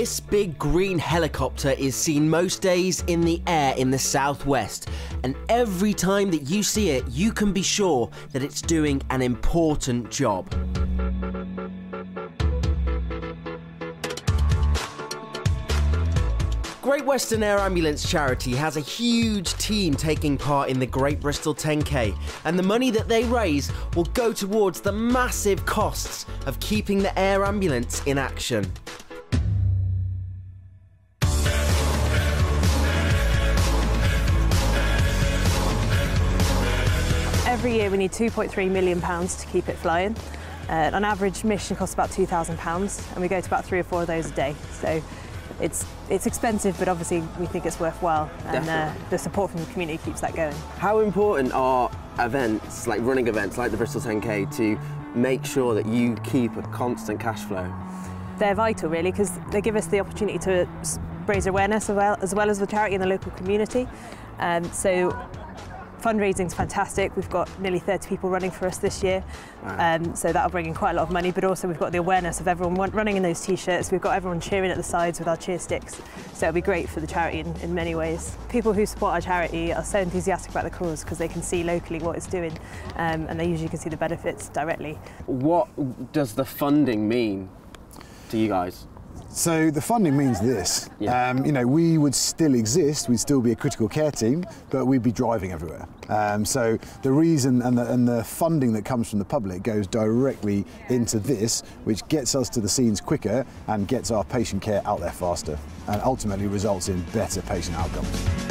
This big green helicopter is seen most days in the air in the southwest, and every time that you see it, you can be sure that it's doing an important job. Great Western Air Ambulance Charity has a huge team taking part in the Great Bristol 10K, and the money that they raise will go towards the massive costs of keeping the air ambulance in action. Every year we need £2.3 million to keep it flying. On average, mission costs about £2,000, and we go to about 3 or 4 of those a day. So it's expensive, but obviously we think it's worthwhile, and the support from the community keeps that going. How important are events, like running events like the Bristol 10K, to make sure that you keep a constant cash flow? They're vital, really, because they give us the opportunity to raise awareness as well as the charity in the local community. So fundraising's fantastic. We've got nearly 30 people running for us this year, so that'll bring in quite a lot of money, but also we've got the awareness of everyone running in those t-shirts. We've got everyone cheering at the sides with our cheer sticks, so it'll be great for the charity in many ways. People who support our charity are so enthusiastic about the cause because they can see locally what it's doing, and they usually can see the benefits directly. What does the funding mean to you guys? So the funding means this, Yeah. you know, we would still exist, we'd still be a critical care team, but we'd be driving everywhere. So the reason and the funding that comes from the public goes directly into this, which gets us to the scenes quicker and gets our patient care out there faster, and ultimately results in better patient outcomes.